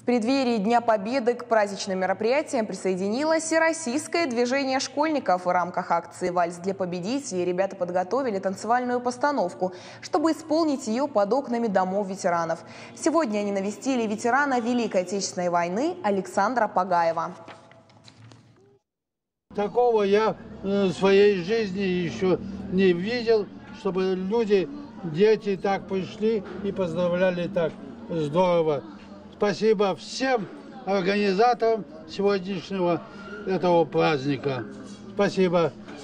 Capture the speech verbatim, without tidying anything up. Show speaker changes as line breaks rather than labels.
преддверии Дня Победы к праздничным мероприятиям присоединилось и российское движение школьников. В рамках акции «Вальс для победителей» ребята подготовили танцевальную постановку, чтобы исполнить ее под окнами домов ветеранов. Сегодня они навестили ветерана Великой Отечественной войны Александра Погаева.
Такого я в своей жизни еще не видел, чтобы люди, дети так пришли и поздравляли так здорово. Спасибо всем организаторам сегодняшнего этого праздника. Спасибо.